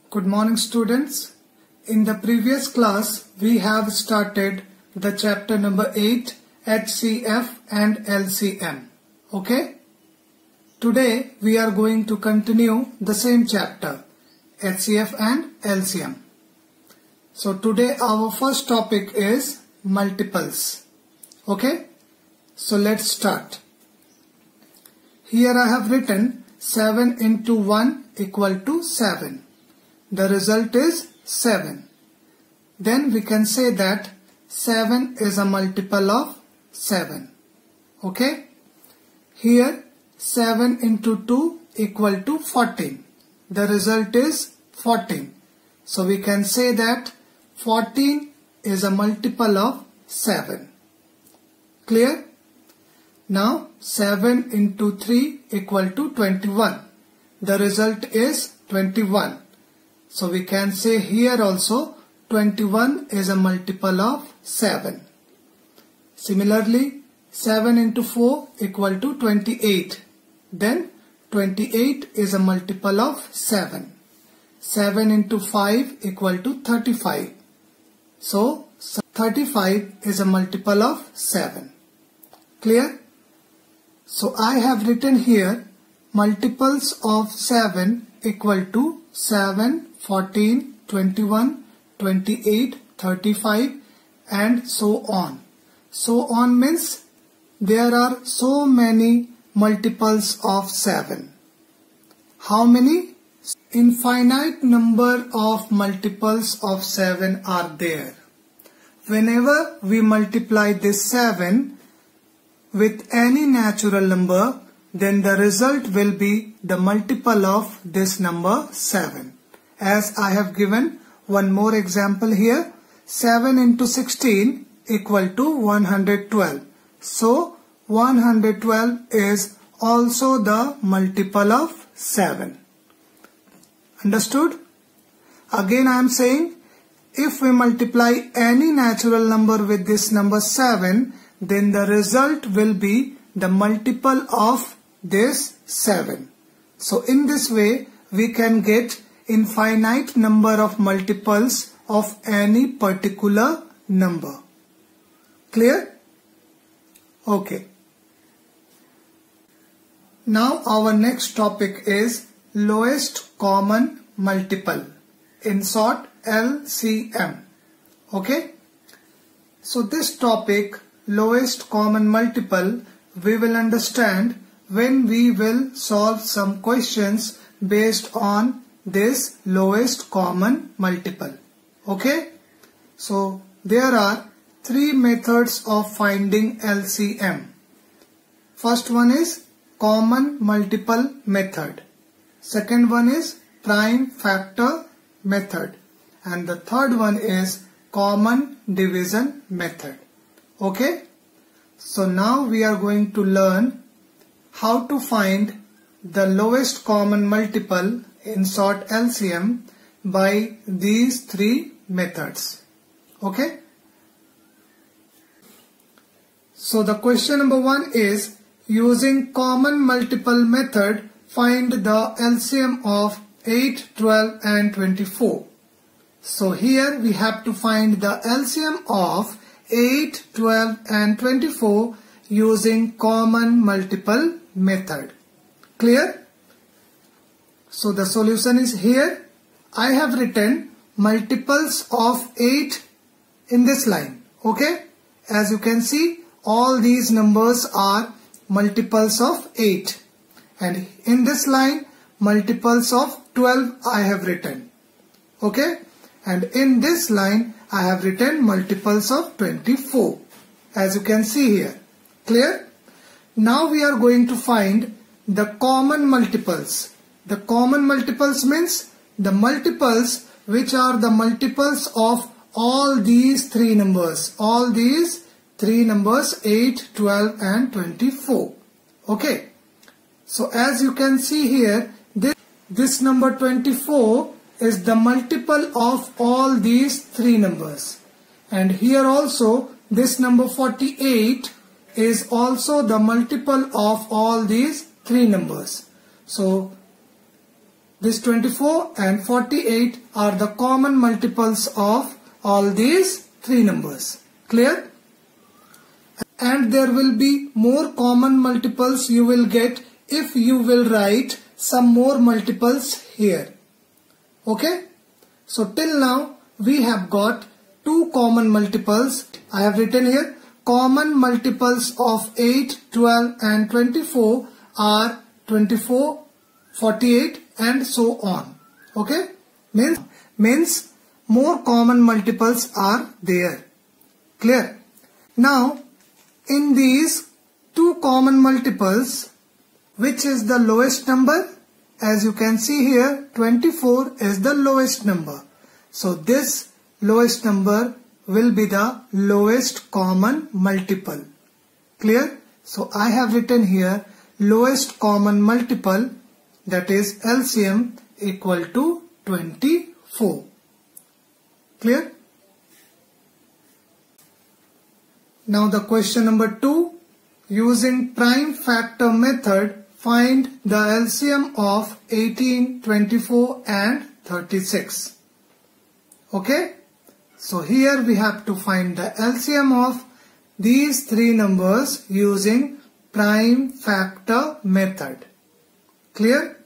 Good morning, students. In the previous class, we have started the chapter number 8, HCF and LCM. Okay? Today, we are going to continue the same chapter, HCF and LCM. So today, our first topic is multiples. Okay? So let's start. Here I have written 7 into 1 equal to 7. The result is 7. Then we can say that 7 is a multiple of 7. Okay? Here 7 into 2 equal to 14. The result is 14. So we can say that 14 is a multiple of 7. Clear? Now 7 into 3 equal to 21. The result is 21. So we can say here also 21 is a multiple of 7. Similarly, 7 into 4 equal to 28. Then 28 is a multiple of 7. 7 into 5 equal to 35. So 35 is a multiple of 7. Clear? So I have written here multiples of 7 equal to 7, 14, 21, 28, 35 and so on. So on means there are so many multiples of 7. How many? Infinite number of multiples of 7 are there. Whenever we multiply this 7 with any natural number, then the result will be the multiple of this number 7. As I have given one more example here, 7 into 16 equal to 112. So 112 is also the multiple of 7. Understood? Again I am saying, if we multiply any natural number with this number 7, then the result will be the multiple of this 7. So in this way we can get infinite number of multiples of any particular number. Clear? Okay. Now our next topic is lowest common multiple. In short, LCM. Okay? So this topic, lowest common multiple, we will understand when we will solve some questions based on this lowest common multiple. Okay? So there are three methods of finding LCM. First one is common multiple method. Second one is prime factor method. And the third one is common division method. Okay? So now we are going to learn how to find the lowest common multiple, in short LCM, by these three methods. Okay? So the question number 1 is, using common multiple method, find the LCM of 8, 12 and 24. So here we have to find the LCM of 8, 12 and 24 using common multiple method. Clear? So the solution is here. I have written multiples of 8 in this line. Okay? As you can see, all these numbers are multiples of 8. And in this line, multiples of 12 I have written. Okay? And in this line, I have written multiples of 24. As you can see here. Clear? Now we are going to find the common multiples. The common multiples means the multiples which are the multiples of all these three numbers. All these three numbers 8, 12 and 24. Okay. So as you can see here, this number 24 is the multiple of all these three numbers. And here also this number 48 is also the multiple of all these three numbers. So This 24 and 48 are the common multiples of all these three numbers. Clear? And there will be more common multiples you will get if you will write some more multiples here. Okay? So till now we have got two common multiples. I have written here common multiples of 8, 12 and 24 are 24, 48 and so on. Okay? Means more common multiples are there. Clear? Now in these two common multiples, which is the lowest number? As you can see here, 24 is the lowest number. So this lowest number will be the lowest common multiple. Clear? So I have written here lowest common multiple, that is LCM, equal to 24. Clear? Now the question number 2. Using prime factor method, find the LCM of 18, 24 and 36. Okay? So here we have to find the LCM of these three numbers using prime factor method. Clear?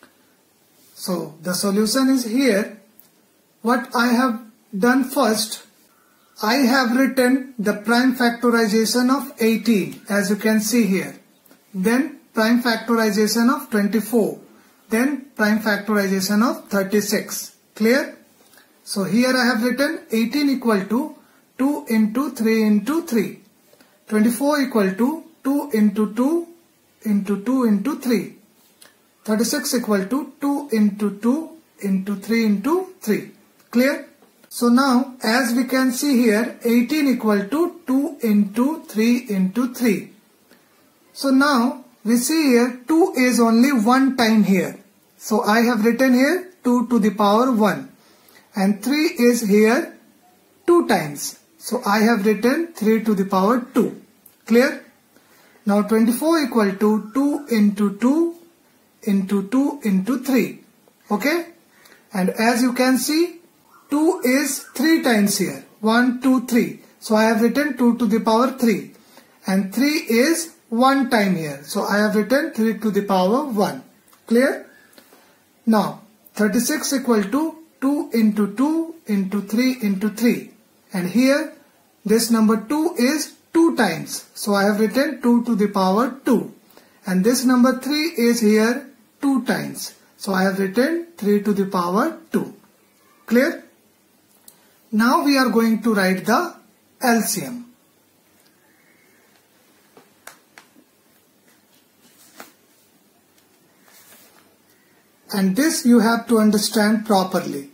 So the solution is here. What I have done first, I have written the prime factorization of 18 as you can see here. Then prime factorization of 24. Then prime factorization of 36. Clear? So here I have written 18 equal to 2 into 3 into 3. 24 equal to 2 into 2 into 2 into 3. 36 equal to 2 into 2 into 3 into 3. Clear? So now as we can see here, 18 equal to 2 into 3 into 3. So now we see here 2 is only one time here. So I have written here 2 to the power 1. And 3 is here 2 times. So I have written 3 to the power 2. Clear? Now 24 equal to 2 into 2 into 2 into 3. Okay? And as you can see, 2 is 3 times here. 1, 2, 3. So I have written 2 to the power 3. And 3 is 1 time here. So I have written 3 to the power 1. Clear? Now 36 equal to 2 into 2 into 3 into 3. And here this number 2 is 2 times. So I have written 2 to the power 2. And this number 3 is here 2 times. So I have written 3 to the power 2. Clear? Now we are going to write the LCM. And this you have to understand properly.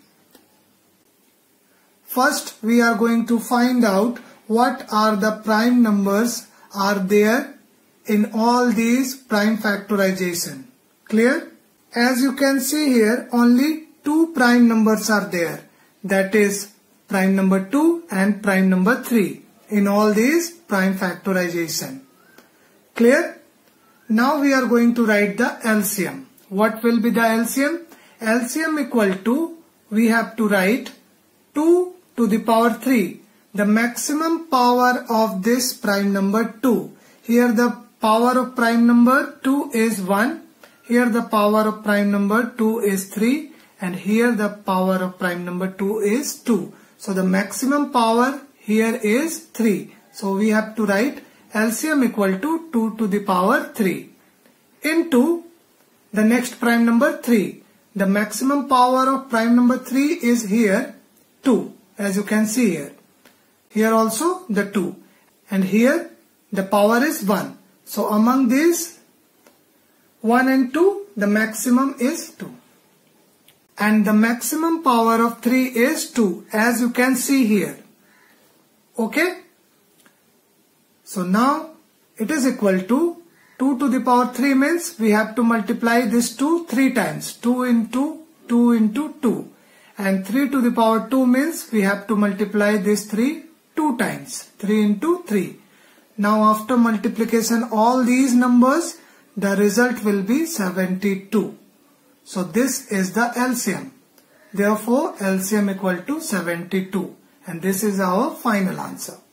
First we are going to find out what are the prime numbers are there in all these prime factorization. Clear? As you can see here, only two prime numbers are there. That is prime number 2 and prime number 3 in all these prime factorization. Clear? Now we are going to write the LCM. What will be the LCM? LCM equal to, we have to write 2 to the power 3. The maximum power of this prime number 2. Here the power of prime number 2 is 1. Here the power of prime number 2 is 3. And here the power of prime number 2 is 2. So the maximum power here is 3. So we have to write LCM equal to 2 to the power 3 into the next prime number 3. The maximum power of prime number 3 is here 2, as you can see here. Here also the 2. And here the power is 1. So among these 1 and 2, the maximum is 2. And the maximum power of 3 is 2, as you can see here. Okay? So now it is equal to 2 to the power 3 means we have to multiply this 2 3 times. 2 into 2 into 2. And 3 to the power 2 means we have to multiply this 3 2 times. 3 into 3. Now after multiplication all these numbers, the result will be 72. So this is the LCM. Therefore LCM equal to 72, and this is our final answer.